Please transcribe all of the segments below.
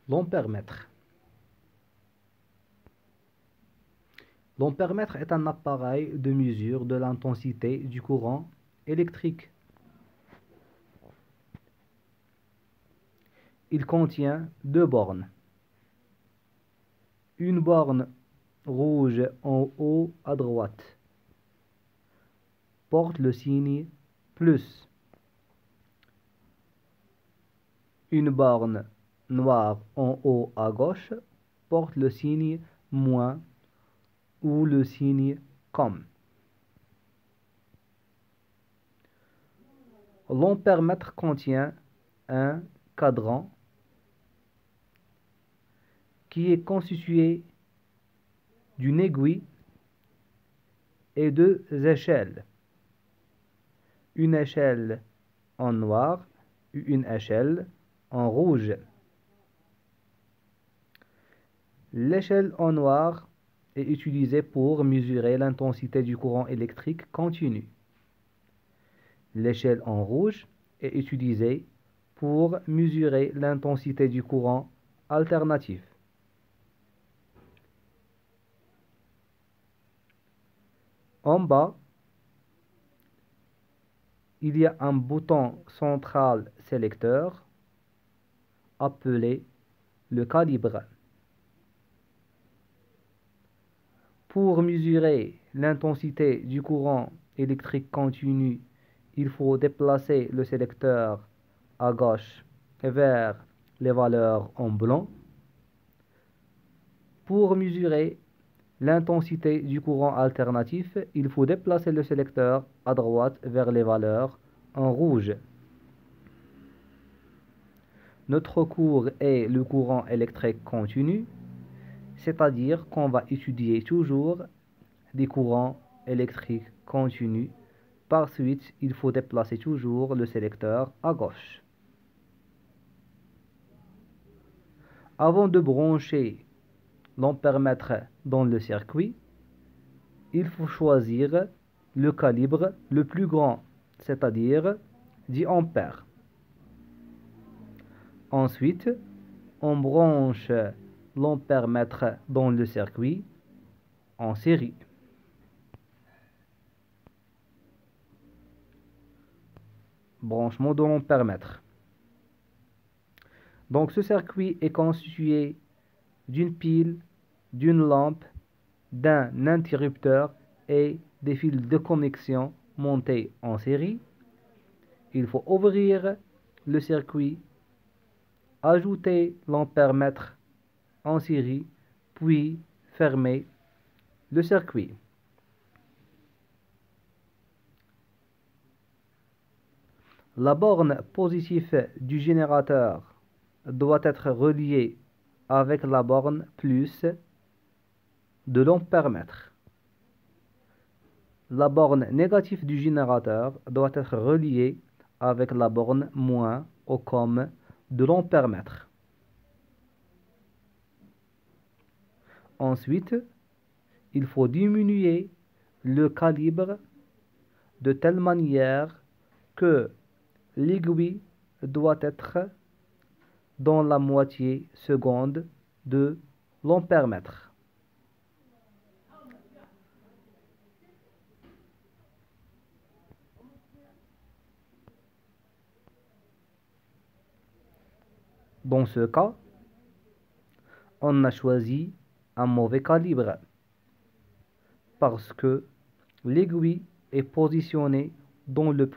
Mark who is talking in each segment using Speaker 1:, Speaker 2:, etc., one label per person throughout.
Speaker 1: L'ampèremètre. L'ampèremètre est un appareil de mesure de l'intensité du courant électrique. Il contient deux bornes. Une borne rouge en haut à droite porte le signe plus. Une borne noire en haut à gauche porte le signe moins ou le signe comme. L'ampèremètre contient un cadran qui est constitué d'une aiguille et deux échelles. Une échelle en noir et une échelle en rouge. L'échelle en noir est utilisée pour mesurer l'intensité du courant électrique continu. L'échelle en rouge est utilisée pour mesurer l'intensité du courant alternatif. En bas, il y a un bouton central sélecteur appelé le calibre. Pour mesurer l'intensité du courant électrique continu, il faut déplacer le sélecteur à gauche vers les valeurs en blanc. Pour mesurer l'intensité du courant alternatif, il faut déplacer le sélecteur à droite vers les valeurs en rouge. Notre cours est le courant électrique continu, c'est-à-dire qu'on va étudier toujours des courants électriques continus. Par suite, il faut déplacer toujours le sélecteur à gauche. Avant de brancher l'ampèremètre dans le circuit, il faut choisir le calibre le plus grand, c'est-à-dire 10 ampères. Ensuite, on branche l'ampèremètre dans le circuit en série. Branchement de l'ampèremètre. Donc ce circuit est constitué d'une pile, d'une lampe, d'un interrupteur et des fils de connexion montés en série. Il faut ouvrir le circuit, ajouter l'ampèremètre en série, puis fermer le circuit. La borne positive du générateur doit être reliée avec la borne plus de l'ampèremètre. La borne négative du générateur doit être reliée avec la borne moins ou comme de l'ampèremètre. Ensuite, il faut diminuer le calibre de telle manière que l'aiguille doit être dans la moitié seconde de l'ampèremètre. Dans ce cas, on a choisi un mauvais calibre parce que l'aiguille est positionnée dans la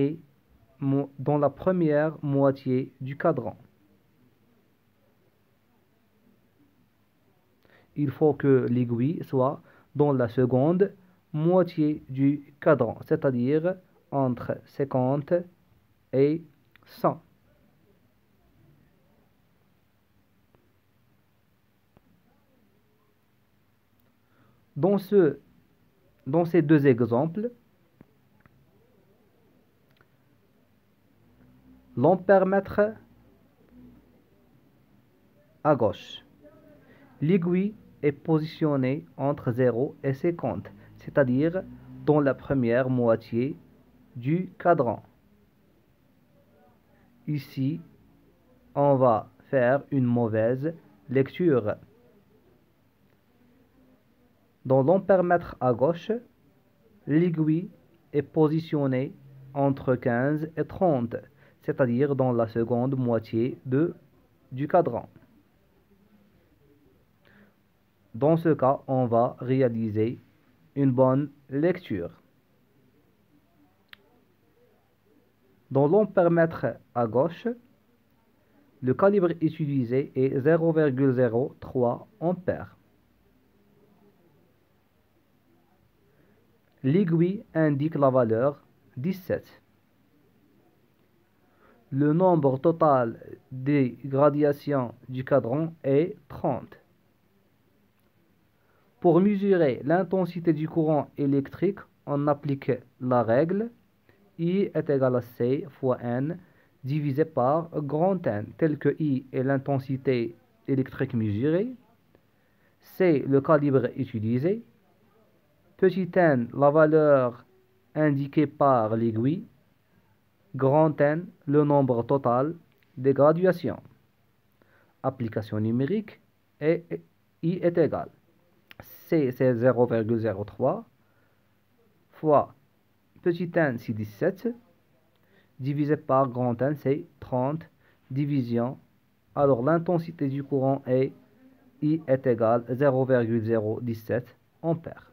Speaker 1: première moitié du cadran. Il faut que l'aiguille soit dans la seconde moitié du cadran, c'est-à-dire entre 50 et 100. Dans ces deux exemples, l'ampèremètre à gauche, l'aiguille est positionnée entre 0 et 50, c'est-à-dire dans la première moitié du cadran. Ici, on va faire une mauvaise lecture. Dans l'ampèremètre à gauche, l'aiguille est positionnée entre 15 et 30, c'est-à-dire dans la seconde moitié du cadran. Dans ce cas, on va réaliser une bonne lecture. Dans l'ampèremètre à gauche, le calibre utilisé est 0,03 ampères. L'aiguille indique la valeur 17. Le nombre total des gradations du cadran est 30. Pour mesurer l'intensité du courant électrique, on applique la règle I est égal à C fois N divisé par grand N, tel que I est l'intensité électrique mesurée, C le calibre utilisé, petit n la valeur indiquée par l'aiguille, grand N le nombre total des graduations. Application numérique et I est égal. C c'est 0,03 fois petit n c'est 17 divisé par grand N c'est 30 division. Alors l'intensité du courant est I est égal à 0,017 ampères.